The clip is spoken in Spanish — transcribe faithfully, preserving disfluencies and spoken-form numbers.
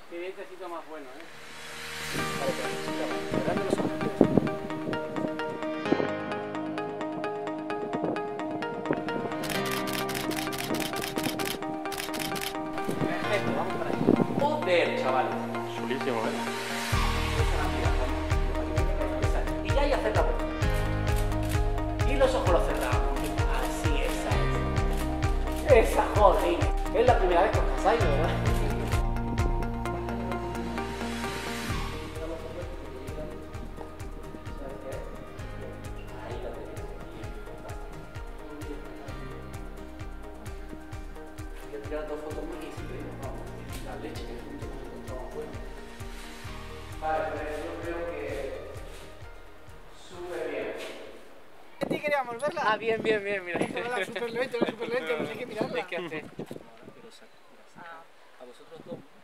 Qué dientecito más bueno, ¿eh? Vale, pero necesitamos cerrando los ojos. Perfecto, vamos para ahí. Joder, chavales. Chulísimo, ¿eh? Y ya hay hacer la vuelta. Y los ojos los cerramos. Así es, esa es. Esa, joder. Es la primera vez que os casáis, ¿verdad? Tirar dos fotos más y si queremos vamos la leche que juntos nos encontramos bueno. Vale, pues yo creo que súper bien. ¿A ti queríamos verla? Ah, bien, bien, bien, mira. Hola, súper lento, súper lento, no sé qué mirarla. Es que hace. A vosotros dos.